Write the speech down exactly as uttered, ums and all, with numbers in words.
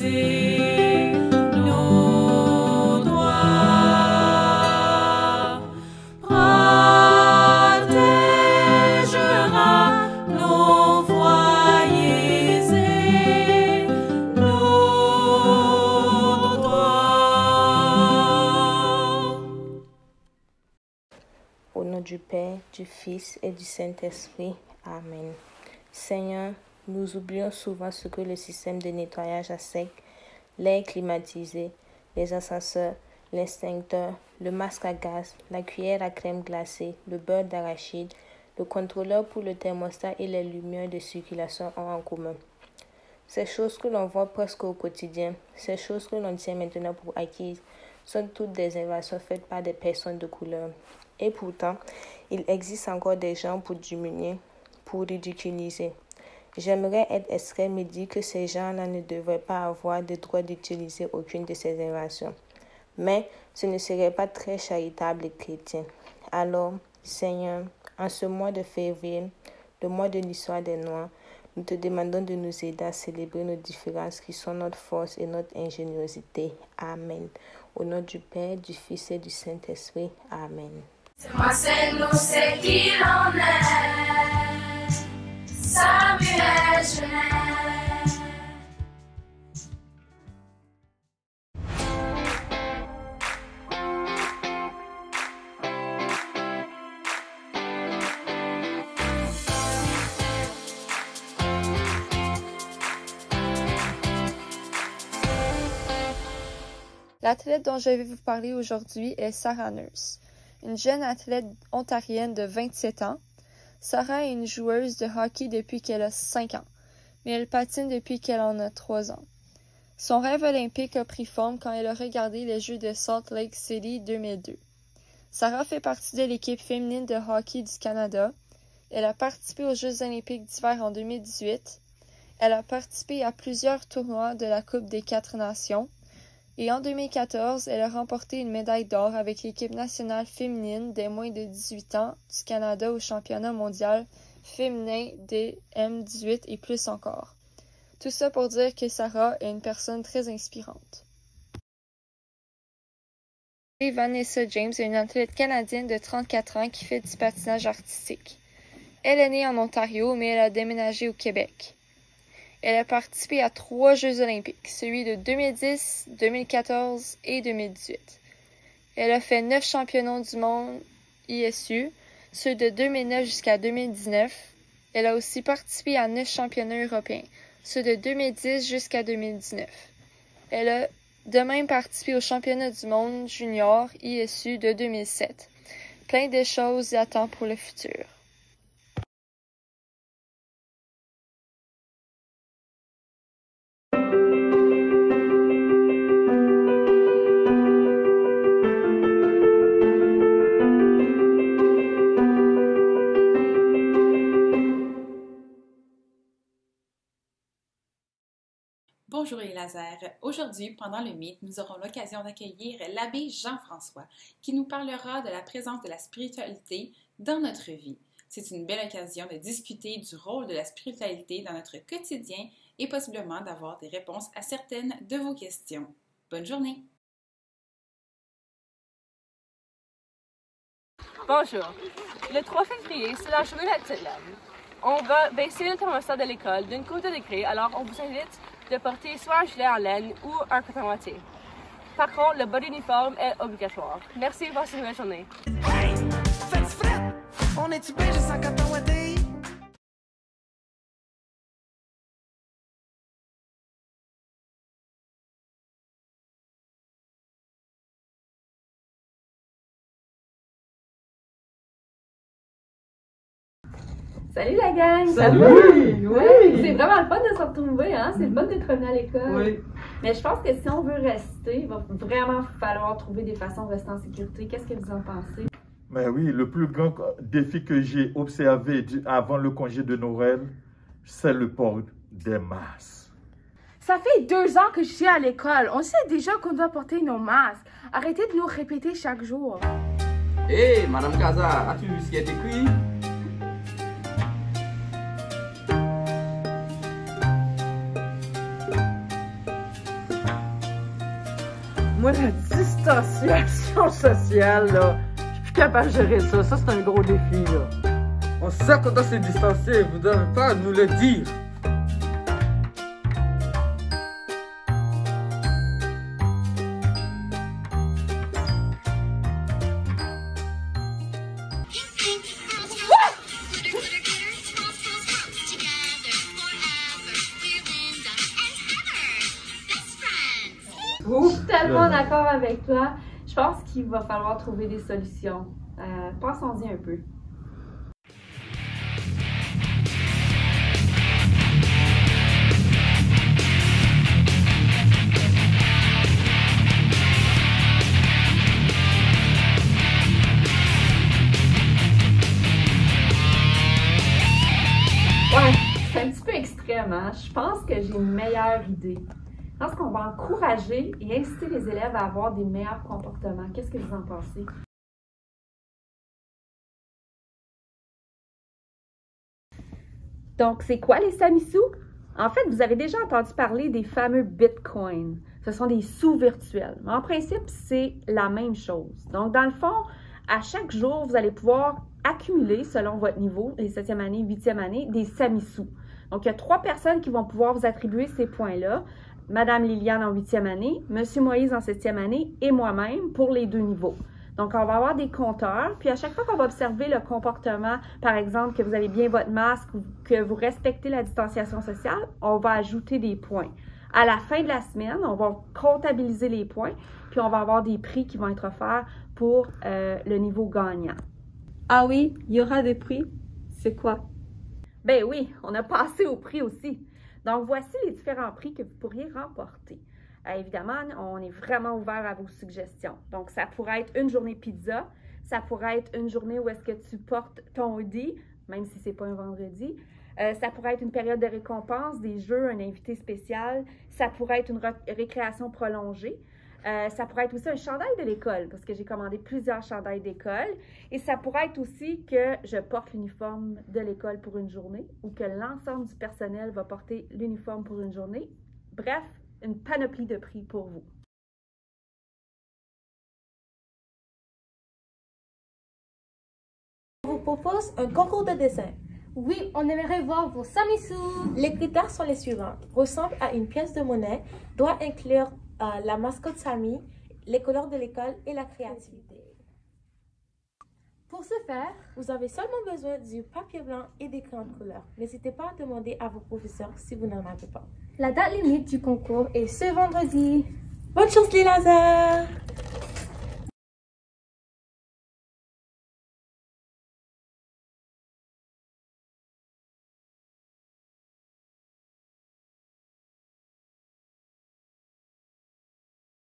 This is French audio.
briser nos droits, protégera nos foyers et nos droits. Au nom du Père, du Fils et du Saint-Esprit. Amen. Seigneur, nous oublions souvent ce que le système de nettoyage à sec, l'air climatisé, les ascenseurs, l'extincteur, le masque à gaz, la cuillère à crème glacée, le beurre d'arachide, le contrôleur pour le thermostat et les lumières de circulation ont en commun. Ces choses que l'on voit presque au quotidien, ces choses que l'on tient maintenant pour acquises, sont toutes des inventions faites par des personnes de couleur. Et pourtant, il existe encore des gens pour diminuer, pour ridiculiser. J'aimerais être extrême et dire que ces gens-là ne devraient pas avoir le droit d'utiliser aucune de ces inventions. Mais ce ne serait pas très charitable et chrétien. Alors, Seigneur, en ce mois de février, le mois de l'histoire des Noirs, nous te demandons de nous aider à célébrer nos différences qui sont notre force et notre ingéniosité. Amen. Au nom du Père, du Fils et du Saint-Esprit. Amen. C'est moi, c'est nous, c'est qui l'on est. Samuel Genès. L'athlète dont je vais vous parler aujourd'hui est Sarah Nurse, une jeune athlète ontarienne de vingt-sept ans. Sarah est une joueuse de hockey depuis qu'elle a cinq ans, mais elle patine depuis qu'elle en a trois ans. Son rêve olympique a pris forme quand elle a regardé les Jeux de Salt Lake City deux mille deux. Sarah fait partie de l'équipe féminine de hockey du Canada. Elle a participé aux Jeux olympiques d'hiver en deux mille dix-huit. Elle a participé à plusieurs tournois de la Coupe des quatre nations. Et en deux mille quatorze, elle a remporté une médaille d'or avec l'équipe nationale féminine des moins de dix-huit ans du Canada au championnat mondial féminin des M dix-huit et plus encore. Tout ça pour dire que Sarah est une personne très inspirante. Vanessa James est une athlète canadienne de trente-quatre ans qui fait du patinage artistique. Elle est née en Ontario, mais elle a déménagé au Québec. Elle a participé à trois Jeux olympiques, celui de deux mille dix, deux mille quatorze et deux mille dix-huit. Elle a fait neuf championnats du monde I S U, ceux de deux mille neuf jusqu'à deux mille dix-neuf. Elle a aussi participé à neuf championnats européens, ceux de deux mille dix jusqu'à deux mille dix-neuf. Elle a de même participé aux championnats du monde junior I S U de deux mille sept. Plein de choses attendent pour le futur. Bonjour les lasers. Aujourd'hui, pendant le mythe, nous aurons l'occasion d'accueillir l'abbé Jean-François qui nous parlera de la présence de la spiritualité dans notre vie. C'est une belle occasion de discuter du rôle de la spiritualité dans notre quotidien et possiblement d'avoir des réponses à certaines de vos questions. Bonne journée! Bonjour. Le trois février, c'est la journée Notre-Dame. On va baisser le thermostat de l'école d'une coupe de degrés, alors on vous invite de porter soit un gilet en laine ou un coton watté. Par contre, le bas d'uniforme est obligatoire. Merci et passez une bonne journée. Hey! Faites fret! On est-tu bien juste en coton watté? Salut la gang! Salut! Oui! C'est vraiment le fun de se retrouver, hein? C'est le fun d'être revenu à l'école. Oui. Mais je pense que si on veut rester, il va vraiment falloir trouver des façons de rester en sécurité. Qu'est-ce que vous en pensez? Mais oui, le plus grand défi que j'ai observé avant le congé de Noël, c'est le port des masques. Ça fait deux ans que je suis à l'école. On sait déjà qu'on doit porter nos masques. Arrêtez de nous répéter chaque jour. Hé, hey, Madame Kaza, as-tu vu ce qui est écrit? moi, la distanciation sociale, là, je suis plus capable de gérer ça. Ça, c'est un gros défi, là. On sait qu'on doit se distancer, vous ne devez pas nous le dire. Je suis tellement d'accord avec toi. Je pense qu'il va falloir trouver des solutions. Euh, Pensons-y un peu. Ouais, c'est un petit peu extrême, hein? Je pense que j'ai une meilleure idée. Je pense qu'on va encourager et inciter les élèves à avoir des meilleurs comportements. Qu'est-ce que vous en pensez? Donc, c'est quoi les Samisous? En fait, vous avez déjà entendu parler des fameux bitcoins. Ce sont des sous virtuels. Mais en principe, c'est la même chose. Donc, dans le fond, à chaque jour, vous allez pouvoir accumuler, selon votre niveau, les septième année, huitième année, des Samisous. Donc, il y a trois personnes qui vont pouvoir vous attribuer ces points-là. Madame Liliane en huitième année, Monsieur Moïse en septième année et moi-même pour les deux niveaux. Donc, on va avoir des compteurs, puis à chaque fois qu'on va observer le comportement, par exemple, que vous avez bien votre masque ou que vous respectez la distanciation sociale, on va ajouter des points. À la fin de la semaine, on va comptabiliser les points, puis on va avoir des prix qui vont être offerts pour euh, le niveau gagnant. Ah oui, il y aura des prix? C'est quoi? Ben oui, on a passé au prix aussi. Donc, voici les différents prix que vous pourriez remporter. Euh, évidemment, on est vraiment ouvert à vos suggestions. Donc, ça pourrait être une journée pizza, ça pourrait être une journée où est-ce que tu portes ton hoodie, même si ce n'est pas un vendredi. Euh, ça pourrait être une période de récompense, des jeux, un invité spécial. Ça pourrait être une récréation prolongée. Euh, ça pourrait être aussi un chandail de l'école, parce que j'ai commandé plusieurs chandails d'école. Et ça pourrait être aussi que je porte l'uniforme de l'école pour une journée ou que l'ensemble du personnel va porter l'uniforme pour une journée. Bref, une panoplie de prix pour vous. On vous propose un concours de dessin. Oui, on aimerait voir vos Samisous. Les critères sont les suivants. Ressemble à une pièce de monnaie, doit inclure euh, la mascotte Sami, les couleurs de l'école et la créativité. Pour ce faire, vous avez seulement besoin du papier blanc et des crayons de couleur. N'hésitez pas à demander à vos professeurs si vous n'en avez pas. La date limite du concours est ce vendredi. Bonne chance les lasers!